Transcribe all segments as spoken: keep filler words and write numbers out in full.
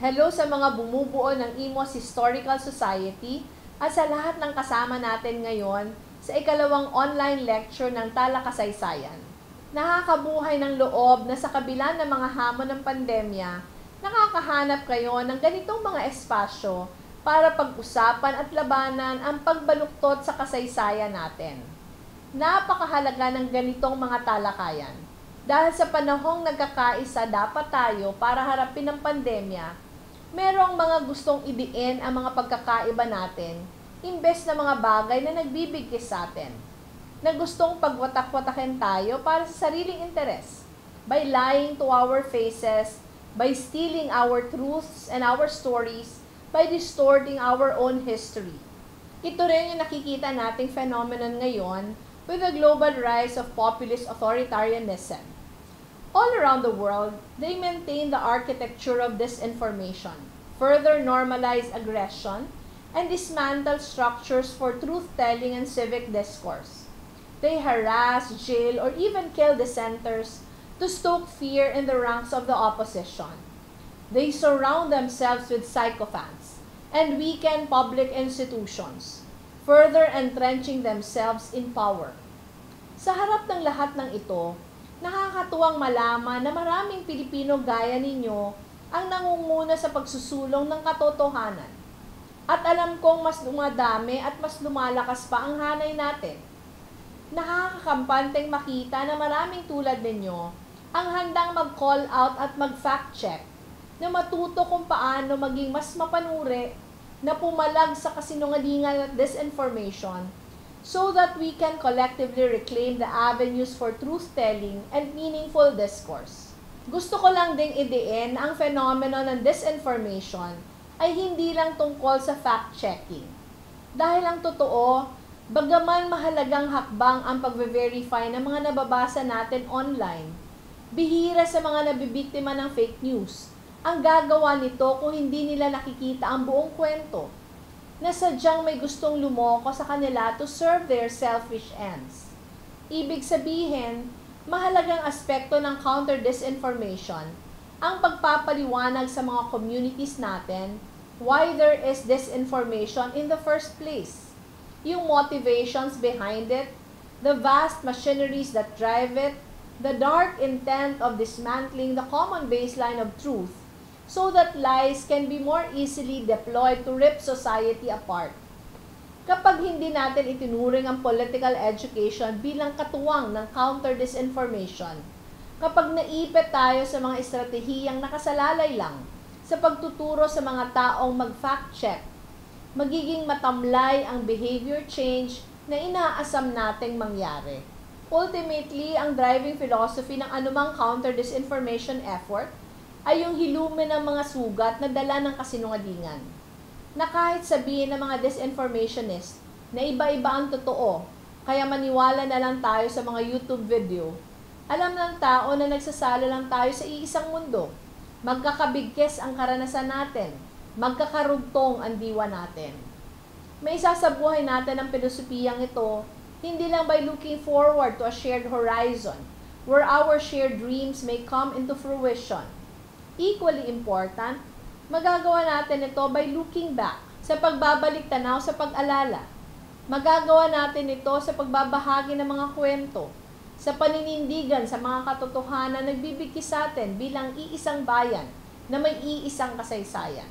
Hello sa mga bumubuo ng Imos Historical Society at sa lahat ng kasama natin ngayon sa ikalawang online lecture ng Talakasaysayan. Nakakabuhay ng loob na sa kabila ng mga hamon ng pandemya, nakakahanap kayo ng ganitong mga espasyo para pag-usapan at labanan ang pagbaluktot sa kasaysayan natin. Napakahalaga ng ganitong mga talakayan. Dahil sa panahong nagkakaisa dapat tayo para harapin ang pandemya, merong mga gustong idiin ang mga pagkakaiba natin, imbes na mga bagay na nagbibigkis sa atin, na gustong pagwatak-watakin tayo para sa sariling interes, by lying to our faces, by stealing our truths and our stories, by distorting our own history. Ito rin yung nakikita nating phenomenon ngayon with the global rise of populist authoritarianism. All around the world, they maintain the architecture of disinformation, further normalize aggression, and dismantle structures for truth-telling and civic discourse. They harass, jail, or even kill dissenters to stoke fear in the ranks of the opposition. They surround themselves with sycophants and weaken public institutions, further entrenching themselves in power. Sa harap ng lahat ng ito, nakakatuwang malaman na maraming Pilipino gaya ninyo ang nangunguna sa pagsusulong ng katotohanan. At alam kong mas dumadami at mas lumalakas pa ang hanay natin. Nakakakampanteng makita na maraming tulad ninyo ang handang mag-call out at mag-fact check na matuto kung paano maging mas mapanuri na pumalag sa kasinungalingan at disinformation so that we can collectively reclaim the avenues for truth-telling and meaningful discourse. Gusto ko lang ding idiin ang phenomenon ng disinformation ay hindi lang tungkol sa fact-checking. Dahil ang totoo, bagaman mahalagang hakbang ang pag-verify ng mga nababasa natin online, bihira sa mga nabibiktima ng fake news ang gagawa nito kung hindi nila nakikita ang buong kwento, na sadyang may gustong lumoko sa kanila to serve their selfish ends. Ibig sabihin, mahalagang aspekto ng counter-disinformation ang pagpapaliwanag sa mga communities natin why there is disinformation in the first place, yung motivations behind it, the vast machineries that drive it, the dark intent of dismantling the common baseline of truth, so that lies can be more easily deployed to rip society apart. Kapag hindi natin itinuring ang political education bilang katuwang ng counter-disinformation, kapag naipit tayo sa mga estratehiyang nakasalalay lang sa pagtuturo sa mga taong mag-fact check, magiging matamlay ang behavior change na inaasam nating mangyari. Ultimately, ang driving philosophy ng anumang counter-disinformation effort ay yung hilumin ng mga sugat na dala ng kasinungalingan. Na kahit sabihin ng mga disinformationist na iba-iba ang totoo, kaya maniwala na lang tayo sa mga YouTube video, alam ng tao na nagsasala lang tayo sa iisang mundo. Magkakabigkes ang karanasan natin, magkakarugtong ang diwa natin. May isa sa buhay natin ang pilosopiyang ito, hindi lang by looking forward to a shared horizon, where our shared dreams may come into fruition. Equally important, magagawa natin ito by looking back, sa pagbabalik tanaw sa pag-alala. Magagawa natin ito sa pagbabahagi ng mga kwento, sa paninindigan sa mga katotohanan na nagbibigkis sa atin bilang iisang bayan na may iisang kasaysayan.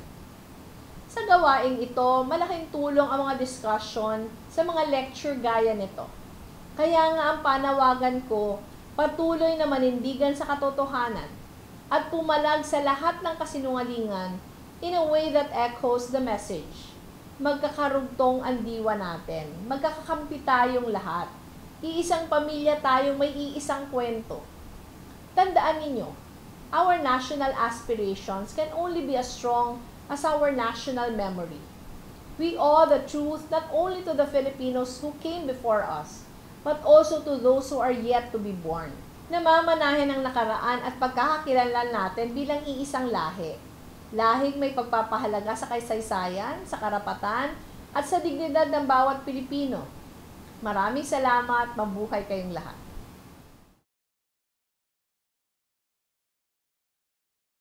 Sa gawaing ito, malaking tulong ang mga discussion sa mga lecture gaya nito. Kaya nga ang panawagan ko, patuloy na manindigan sa katotohanan at pumalag sa lahat ng kasinungalingan in a way that echoes the message. Magkakarugtong ang diwa natin. Magkakakampi tayong lahat. Iisang pamilya tayong may iisang kwento. Tandaan ninyo, our national aspirations can only be as strong as our national memory. We owe the truth not only to the Filipinos who came before us, but also to those who are yet to be born. Namamanahin ang nakaraan at pagkakakilanlan natin bilang iisang lahi. Lahing may pagpapahalaga sa kasaysayan, sa karapatan, at sa dignidad ng bawat Pilipino. Maraming salamat, mabuhay kayong lahat.